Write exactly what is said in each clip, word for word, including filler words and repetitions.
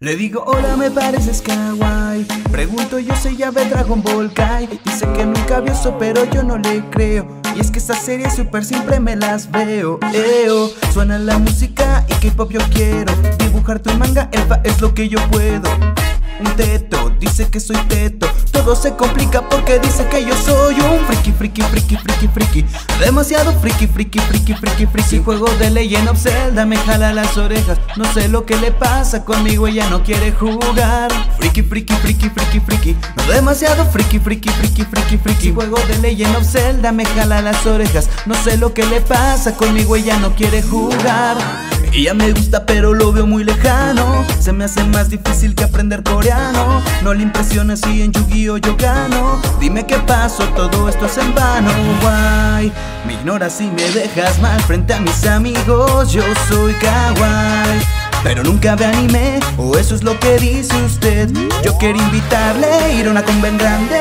Le digo, hola, me pareces kawaii. Pregunto, yo soy ya de Dragon Ball Kai. Dice que nunca vio eso, pero yo no le creo. Y es que esta serie súper simple me las veo. Eo, suena la música y K-pop yo quiero. Dibujarte un manga, elfa, es lo que yo puedo. Un teto, dice que soy teto. Todo se complica porque dice que yo soy un friki, friki, friki, friki, friki. Demasiado friki, friki, friki, friki, friki. Juego de Legend of Zelda, me jala las orejas. No sé lo que le pasa conmigo, ella no quiere jugar. Friki, friki, friki, friki, friki. No demasiado friki, friki, friki, friki, friki. Juego de Legend of Zelda, me jala las orejas. No sé lo que le pasa conmigo, ella no quiere jugar. Ella me gusta pero lo veo muy lejano. Se me hace más difícil que aprender coreano. No le impresiona si en Yu-Gi-Oh yo gano. Dime qué pasó, todo esto es en vano. Guay, me ignoras y me dejas mal frente a mis amigos. Yo soy kawaii, pero nunca ve anime, o eso es lo que dice usted. Yo quiero invitarle a ir a una conven grande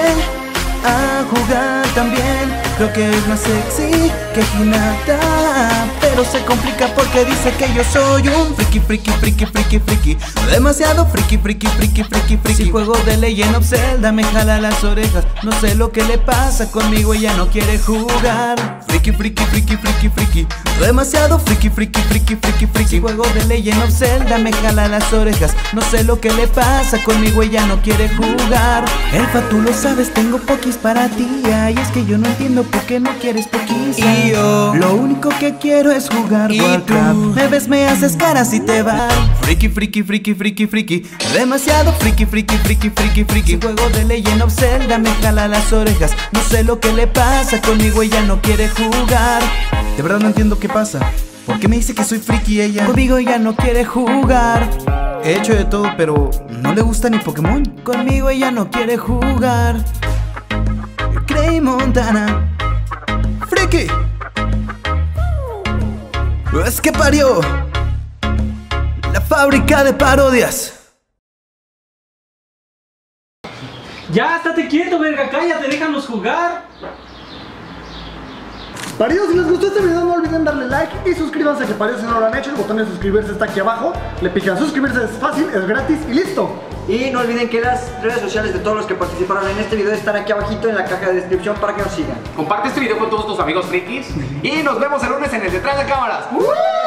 a jugar también. Creo que es más sexy que Hinata, pero se complica porque dice que yo soy un friki, friki, friki, friki, friki. Demasiado friki, friki, friki, friki, friki. Si juego de Legend of Zelda, me jala las orejas. No sé lo que le pasa conmigo, ella no quiere jugar. Friki, friki, friki, friki, friki. Demasiado friki, friki, friki, friki, friki. Si juego de Legend of Zelda, me jala las orejas. No sé lo que le pasa conmigo, ella no quiere jugar. Elfa, tú lo sabes, tengo pokis para ti. Ay, es que yo no entiendo por qué no quieres pokis. Y yo lo único que quiero es jugar Warcraft. Me ves, me haces caras y te vas. Friki, friki, friki, friki, friki. Demasiado friki, friki, friki, friki, friki. Si juego de Legend of Zelda, me jala las orejas. No sé lo que le pasa conmigo, ella no quiere jugar. De verdad no entiendo qué pasa. ¿Por qué me dice que soy friki ella? Conmigo ella no quiere jugar. He hecho de todo, pero no le gusta ni Pokémon. Conmigo ella no quiere jugar. Grey Montana, friki. Es que parió la fábrica de parodias. Ya, estate quieto, verga, cállate, déjanos jugar. Paridos, si les gustó este video no olviden darle like y suscríbanse, que paridos si no lo han hecho. El botón de suscribirse está aquí abajo. Le pican suscribirse, es fácil, es gratis y listo. Y no olviden que las redes sociales de todos los que participaron en este video están aquí abajito en la caja de descripción para que nos sigan. Comparte este video con todos tus amigos frikis y nos vemos el lunes en el Detrás de Cámaras. ¡Uh!